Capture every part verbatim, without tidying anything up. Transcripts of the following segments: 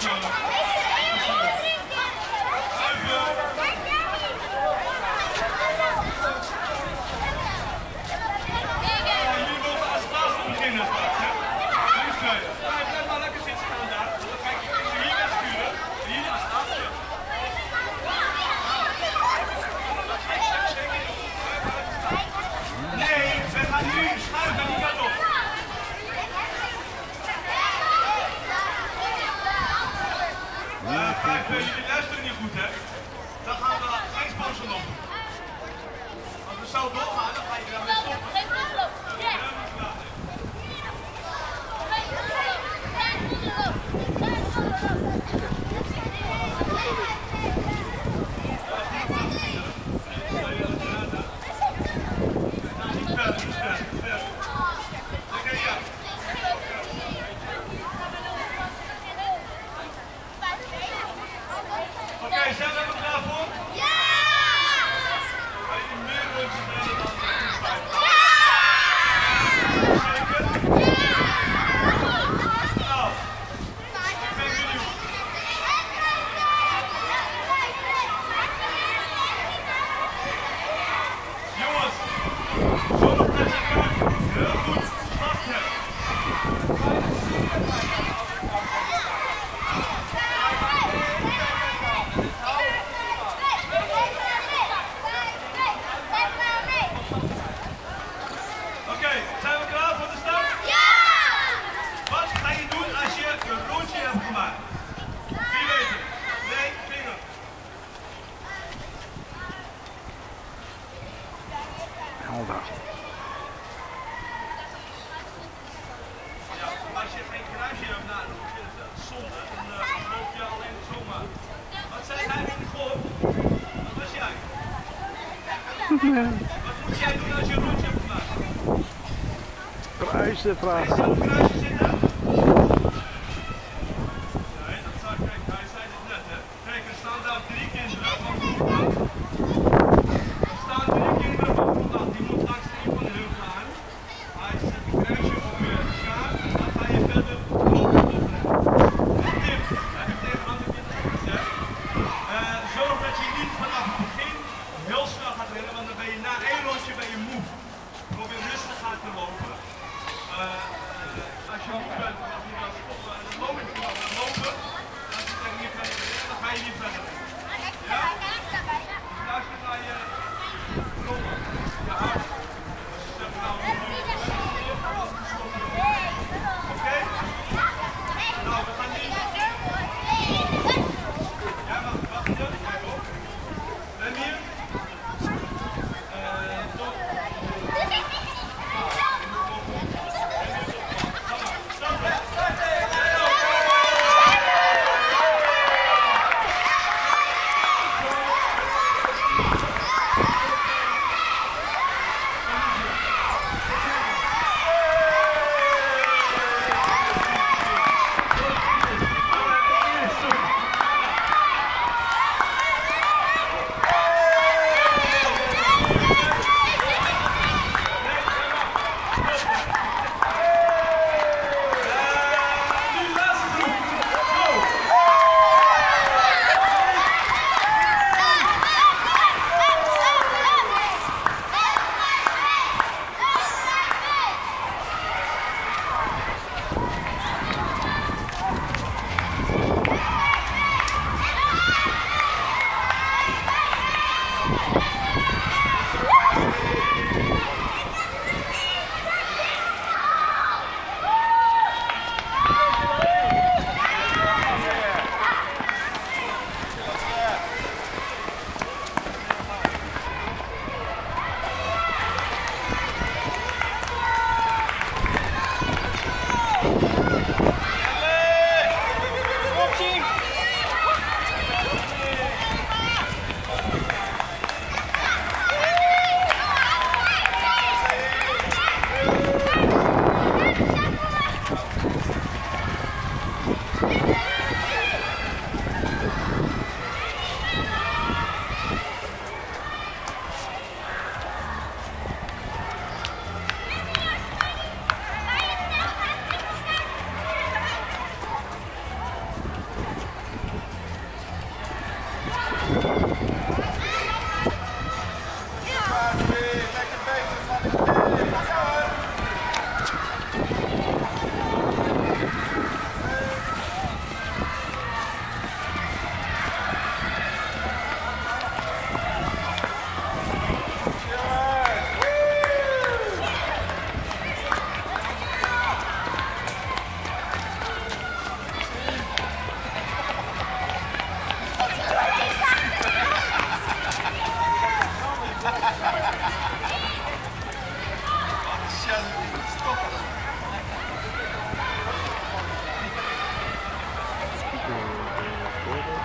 Jullie luisteren niet goed, hè? Dan gaan we geen sponsor lopen. Als we zo doorgaan, dan ga je weer mee stoppen. Oké, zijn we er klaar voor? Ja! Ga je meer rondjes rennen dan vijf? Ja! Zeker? Nou, ik ben benieuwd. Jongens, zonnebril uit. Heel goed, vast hebben. Zijn we klaar voor de start? Ja! Wat ga je doen als je een rondje hebt gemaakt? Wie weet het? Nee, vinger. Helder. Ja, als je geen kruisje hebt, nou, dan is het zonde. Dan uh, loop je alleen zomaar. Wat zei hij in de golf? Wat was jij? Wat moet jij doen als je een rondje hebt gemaakt? Kruisen vragen. Ga je zelf kruisje zitten? Nee, dat zou ik, kijk, hij zei het net, hè. Kijk, er staan daar drie kinderen van groep acht. Er staan drie kinderen van groep acht, die moet langs een van hun gaan. Hij zet een kruisje om je schaar en dan ga je verder lopen opleggen. Een tip, heb ik tegen andere kinderen gezegd. Uh, zorg dat je niet vanaf het begin heel snel gaat rennen, want dan ben je na één rondje ben je moe. Probeer rustig aan te lopen. Uh, uh, als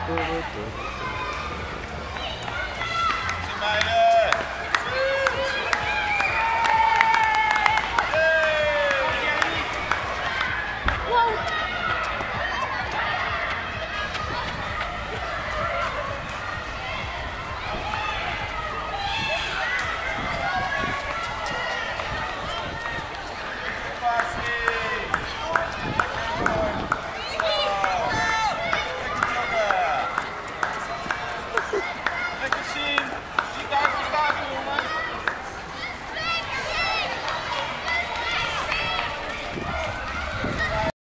du- du- du-